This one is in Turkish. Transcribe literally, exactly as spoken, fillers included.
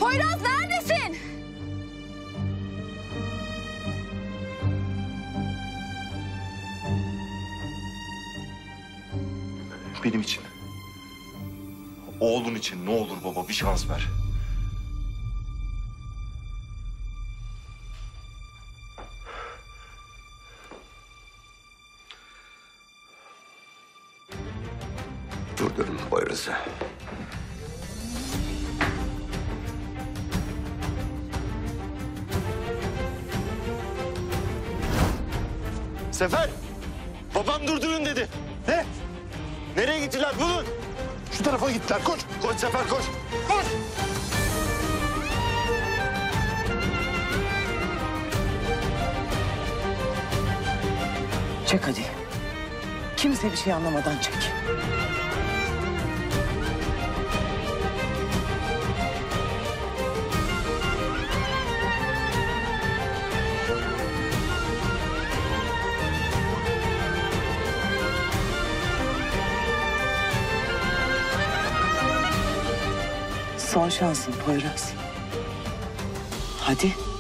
Poyraz neredesin? Benim için. Oğlun için ne olur baba, bir şans ver. Durdurun Poyraz'ı. Sefer! Babam durdurun dedi. Ne? Nereye gittiler? Bulun! Şu tarafa gittiler. Koş. Koş Sefer, koş! Koş. Çek hadi. Kimse bir şey anlamadan çek. Son şansın Poyraz. Hadi.